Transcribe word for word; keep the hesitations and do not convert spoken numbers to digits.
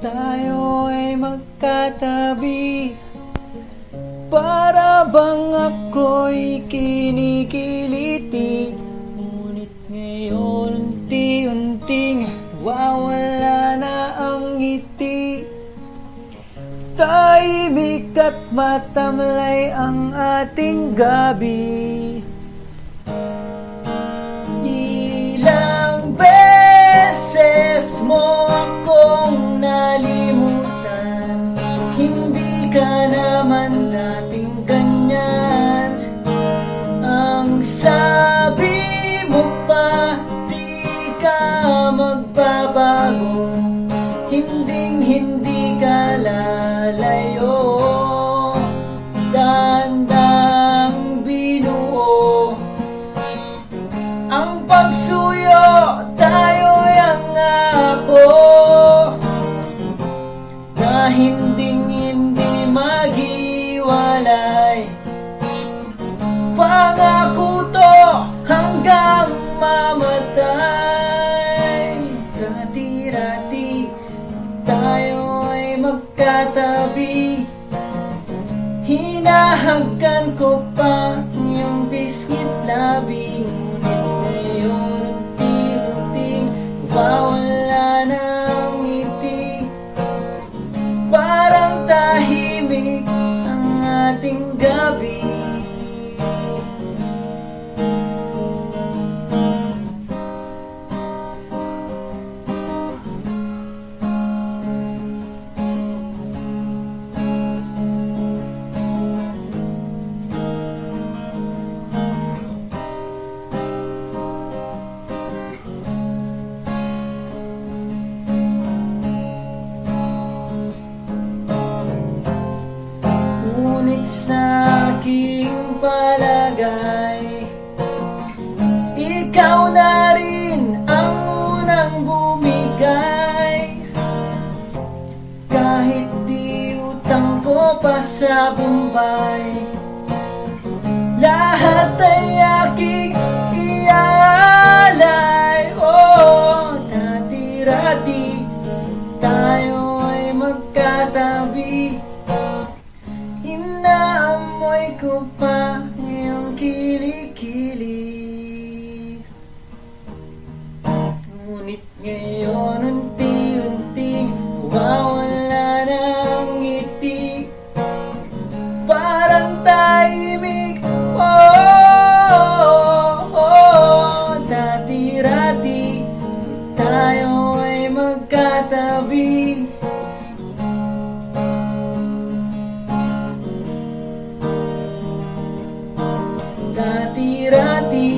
tayo ay magkatabi. Para bang ako'y kinikiliti, ngunit ngayon unti-unting wawala na ang ngiti. Tahimik at matamlay ang ating gabi. Ilang beses mo akong nalimutan, hindi ka naman dating ganyan. Ang sabi mo pa, di ka magbabago, hinding hindi ka lalayo. Dandang binuo ang pagsuyo, tayo'y ang ako na hinding hindi maghiwalay. Pangako to hanggang mamatay. Rati-rati tayo ay magkatabi. Hinahagkan ko pa yung biscuit labi, ngunit ngayon unti-unting wawala na ang ngiti. Parang tahimik ang ating gabi. Sa aking palagay, ikaw na rin ang unang bumigay. Kahit di utang ko pa sa Bombay, lahat ay aking ialay. Oh, dati-rati tayo ay magkatabi. Inaamoy ko pa iyong kilikili, ngunit ngayon unti-unting wawala na ang ngiti. Parang tahimik, oh, oh, oh. Dati-rati tayo ay magkatabi. Dati-rati